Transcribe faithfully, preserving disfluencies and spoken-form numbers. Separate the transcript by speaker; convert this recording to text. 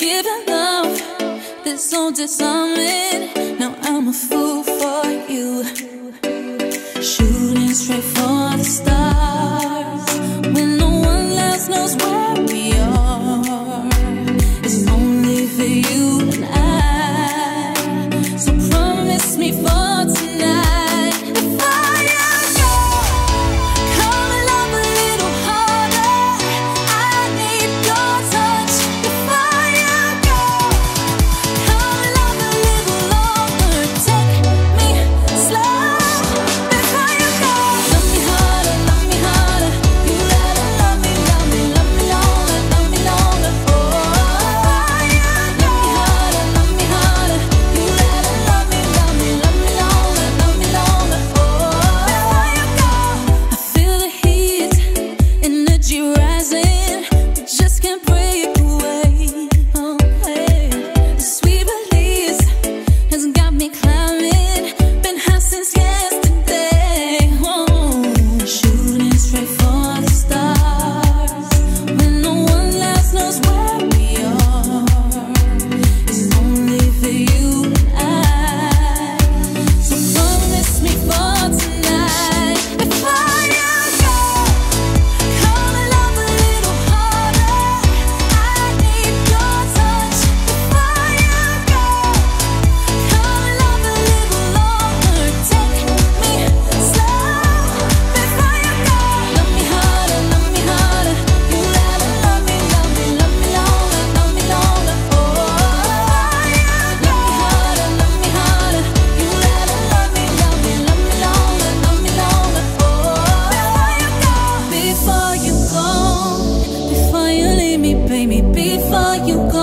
Speaker 1: giving love that's so disarming. Now I'm a fool for you, shooting straight for the stars when no one else knows where we are. It's only for you and I, so promise me for tonight. Before you go,